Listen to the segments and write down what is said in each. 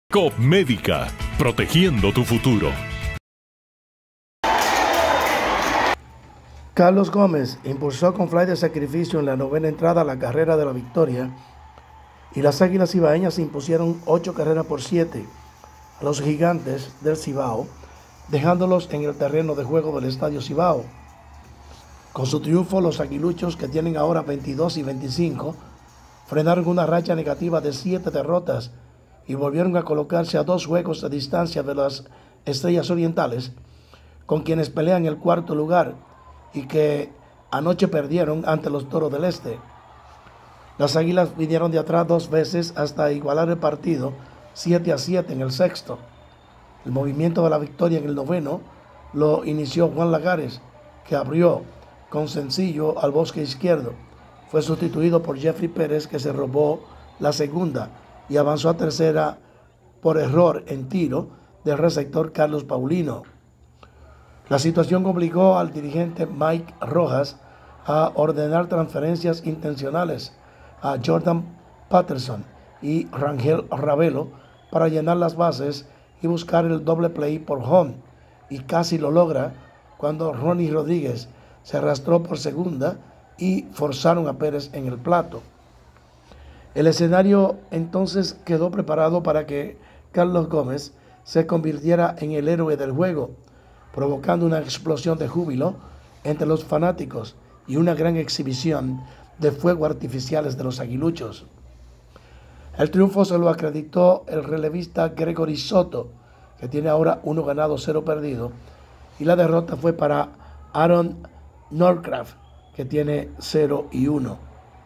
COP Médica, protegiendo tu futuro. Carlos Gómez impulsó con fly de sacrificio en la novena entrada a la carrera de la victoria y las Águilas Cibaeñas impusieron 8 carreras por 7 a los Gigantes del Cibao, dejándolos en el terreno de juego del Estadio Cibao. Con su triunfo, los aguiluchos, que tienen ahora 22 y 25, frenaron una racha negativa de 7 derrotas y volvieron a colocarse a 2 juegos de distancia de las Estrellas Orientales, con quienes pelean el cuarto lugar y que anoche perdieron ante los Toros del Este. Las Águilas vinieron de atrás 2 veces hasta igualar el partido 7-7 en el sexto. El movimiento de la victoria en el noveno lo inició Juan Lagares, que abrió con sencillo al bosque izquierdo. Fue sustituido por Jeffrey Pérez, que se robó la segunda y avanzó a tercera por error en tiro del receptor Carlos Paulino. La situación obligó al dirigente Mike Rojas a ordenar transferencias intencionales a Jordan Patterson y Rangel Ravelo para llenar las bases y buscar el doble play por home, y casi lo logra cuando Ronnie Rodríguez se arrastró por segunda y forzaron a Pérez en el plato. El escenario entonces quedó preparado para que Carlos Gómez se convirtiera en el héroe del juego, provocando una explosión de júbilo entre los fanáticos y una gran exhibición de fuegos artificiales de los aguiluchos. El triunfo se lo acreditó el relevista Gregory Soto, que tiene ahora 1 ganado, 0 perdido, y la derrota fue para Aaron Norcraft, que tiene 0-1.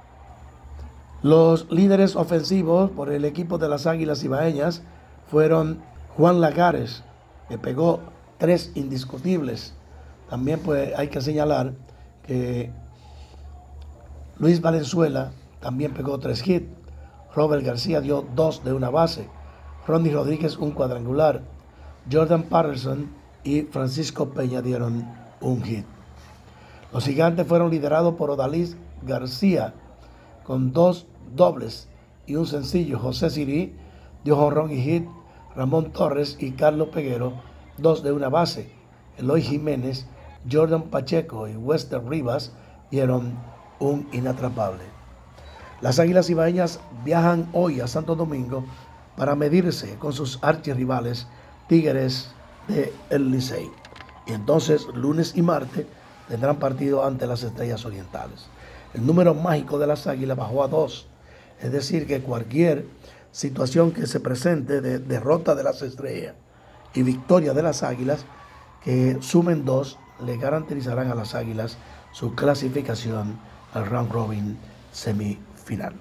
Los líderes ofensivos por el equipo de las Águilas Cibaeñas fueron Juan Lagares, que pegó 3 indiscutibles. También pues hay que señalar que Luis Valenzuela también pegó 3 hits. Robert García dio 2 de una base. Ronnie Rodríguez 1 cuadrangular. Jordan Patterson y Francisco Peña dieron 1 hit. Los Gigantes fueron liderados por Odalis García con 2 dobles y 1 sencillo. José Sirí dio jonrón y hit. Ramón Torres y Carlos Peguero 2 de una base. Eloy Jiménez, Jordan Pacheco y Wester Rivas dieron 1 inatrapable. Las Águilas Cibaeñas viajan hoy a Santo Domingo para medirse con sus archirrivales Tigres de El Licey. Y entonces lunes y martes tendrán partido ante las Estrellas Orientales. El número mágico de las Águilas bajó a 2. Es decir, que cualquier situación que se presente de derrota de las Estrellas y victoria de las Águilas, que sumen 2, le garantizarán a las Águilas su clasificación al round robin semifinal.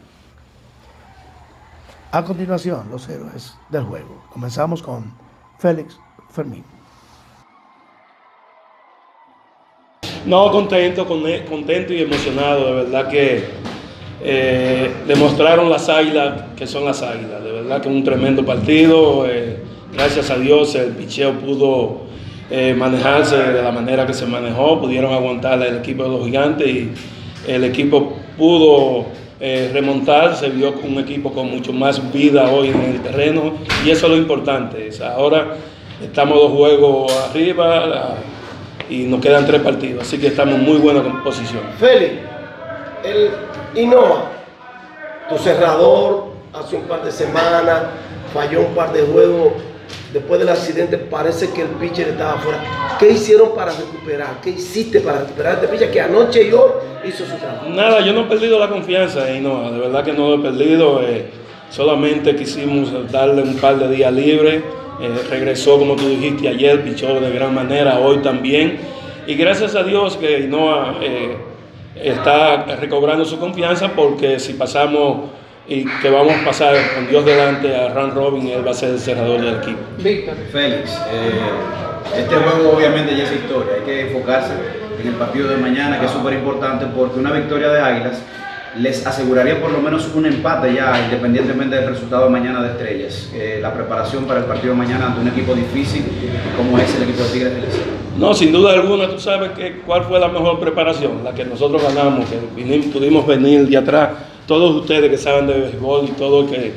A continuación, los héroes del juego. Comenzamos con Félix Fermín. No, contento y emocionado, de verdad que demostraron las Águilas que son las Águilas, de verdad que un tremendo partido, gracias a Dios el picheo pudo manejarse de la manera que se manejó, pudieron aguantar el equipo de los Gigantes y el equipo pudo remontar, se vio un equipo con mucho más vida hoy en el terreno y eso es lo importante. Ahora estamos 2 juegos arriba y nos quedan 3 partidos, así que estamos en muy buena posición. Félix, el Hinoa, tu cerrador, hace un par de semanas falló un par de juegos. Después del accidente parece que el pitcher estaba afuera. ¿Qué hicieron para recuperar? ¿Qué hiciste para recuperar este pitcher que anoche y hoy hizo su trabajo? Nada, yo no he perdido la confianza en Hinoa, de verdad que no lo he perdido. Solamente quisimos darle un par de días libres. Regresó, como tú dijiste ayer, pichó de gran manera, hoy también. Y gracias a Dios que Hinoa está recobrando su confianza, porque si pasamos y que vamos a pasar con Dios delante a round robin, él va a ser el cerrador del equipo. Víctor. Félix, este juego obviamente ya es historia, hay que enfocarse en el partido de mañana, que es súper importante, porque una victoria de Águilas les aseguraría por lo menos un empate ya, independientemente del resultado de mañana de Estrellas. La preparación para el partido de mañana ante un equipo difícil como es el equipo de Tigres del Licey. No, sin duda alguna, tú sabes cuál fue la mejor preparación, la que nosotros ganamos, que pudimos venir de atrás, todos ustedes que saben de béisbol y todos que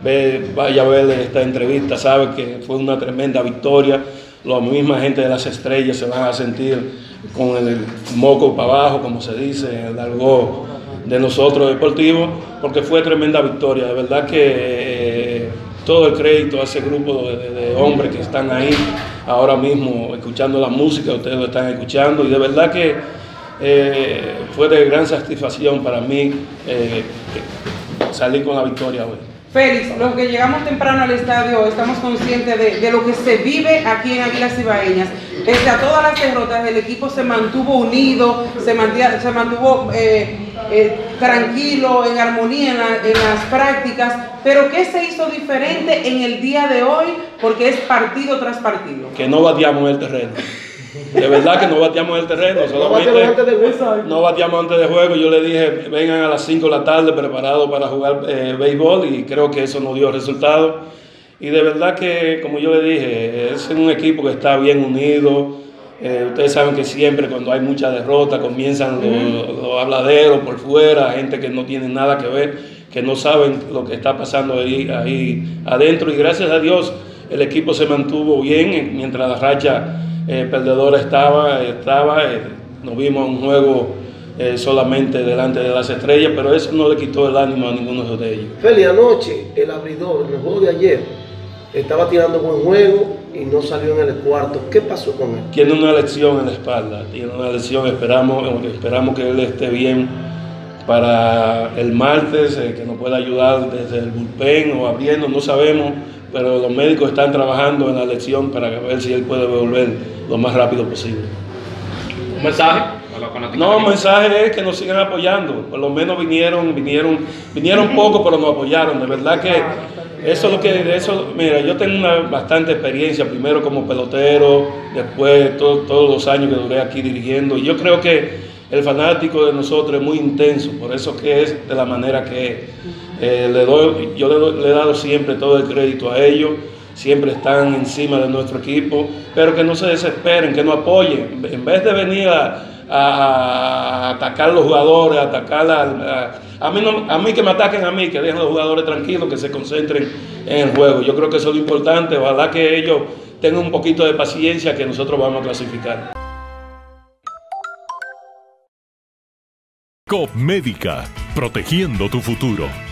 vaya a ver esta entrevista, sabe que fue una tremenda victoria. La misma gente de las estrellas se van a sentir con el moco para abajo, como se dice, en el argot de nosotros deportivos, porque fue tremenda victoria. De verdad que todo el crédito a ese grupo de hombres que están ahí ahora mismo escuchando la música, ustedes lo están escuchando, y de verdad que fue de gran satisfacción para mí salir con la victoria hoy. Félix, los que llegamos temprano al estadio estamos conscientes de lo que se vive aquí en Águilas Cibaeñas. Pese a todas las derrotas, el equipo se mantuvo unido, se mantuvo tranquilo, en armonía en las prácticas. Pero ¿qué se hizo diferente en el día de hoy? Porque es partido tras partido. Que no bateamos en el terreno. De verdad que no bateamos en el terreno, solamente no bateamos antes de juego. Yo le dije, vengan a las 5 de la tarde preparados para jugar béisbol, y creo que eso no dio resultado. Y de verdad que, como yo le dije, es un equipo que está bien unido. Ustedes saben que siempre cuando hay mucha derrota comienzan los habladeros por fuera, gente que no tiene nada que ver, que no saben lo que está pasando ahí adentro. Y gracias a Dios el equipo se mantuvo bien mientras la racha perdedora estaba. Nos vimos un juego solamente delante de las estrellas, pero eso no le quitó el ánimo a ninguno de ellos. Feli, anoche el abridor en el juego de ayer estaba tirando buen juego y no salió en el cuarto. ¿Qué pasó con él? Tiene una lesión en la espalda, tiene una lesión. Esperamos que él esté bien para el martes, que nos pueda ayudar desde el bullpen o abriendo, no sabemos, pero los médicos están trabajando en la lesión para ver si él puede volver lo más rápido posible. ¿Un mensaje? No, el mensaje es que nos sigan apoyando. Por lo menos vinieron poco, pero nos apoyaron. De verdad que mira, yo tengo bastante experiencia, primero como pelotero, después todos los años que duré aquí dirigiendo. Y yo creo que el fanático de nosotros es muy intenso, por eso que es de la manera que yo le he dado siempre todo el crédito a ellos. Siempre están encima de nuestro equipo, pero que no se desesperen, que nos apoyen. En vez de venir a atacar a los jugadores, a mí que me ataquen a mí, que dejen a los jugadores tranquilos, que se concentren en el juego. Yo creo que eso es lo importante. Ojalá que ellos tengan un poquito de paciencia, que nosotros vamos a clasificar. COP Médica, protegiendo tu futuro.